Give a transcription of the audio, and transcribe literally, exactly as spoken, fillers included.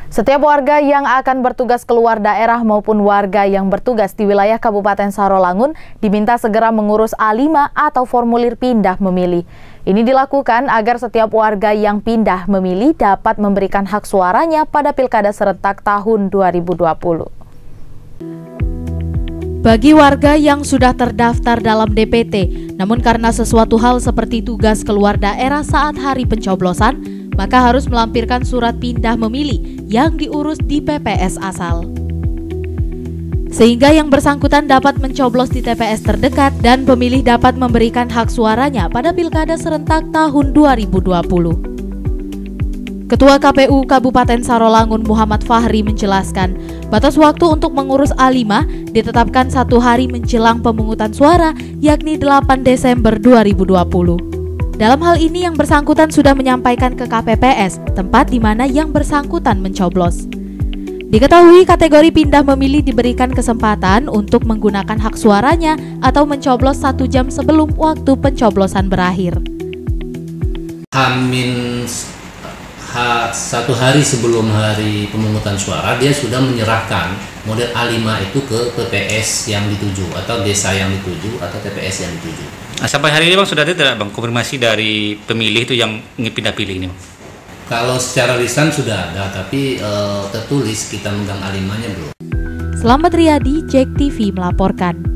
Setiap warga yang akan bertugas keluar daerah maupun warga yang bertugas di wilayah Kabupaten Sarolangun diminta segera mengurus A lima atau formulir pindah memilih. Ini dilakukan agar setiap warga yang pindah memilih dapat memberikan hak suaranya pada Pilkada serentak tahun dua ribu dua puluh. Bagi warga yang sudah terdaftar dalam D P T, namun karena sesuatu hal seperti tugas keluar daerah saat hari pencoblosan, maka harus melampirkan surat pindah memilih yang diurus di P P S asal. Sehingga yang bersangkutan dapat mencoblos di T P S terdekat dan pemilih dapat memberikan hak suaranya pada Pilkada serentak tahun dua ribu dua puluh. Ketua K P U Kabupaten Sarolangun Muhammad Fahri menjelaskan, batas waktu untuk mengurus A lima ditetapkan satu hari menjelang pemungutan suara, yakni delapan Desember dua ribu dua puluh. Dalam hal ini yang bersangkutan sudah menyampaikan ke K P P S, tempat di mana yang bersangkutan mencoblos. Diketahui kategori pindah memilih diberikan kesempatan untuk menggunakan hak suaranya atau mencoblos satu jam sebelum waktu pencoblosan berakhir. Hamin ha, satu hari sebelum hari pemungutan suara, dia sudah menyerahkan model A lima itu ke P P S yang dituju atau desa yang dituju atau T P S yang dituju. Nah, sampai hari ini Bang sudah ada tidak Bang konfirmasi dari pemilih itu yang ingin pindah pilih ini Bang? Kalau secara lisan sudah ada, tapi e, tertulis kita megang A lima-nya belum. Selamat Riyadi, Jack T V melaporkan.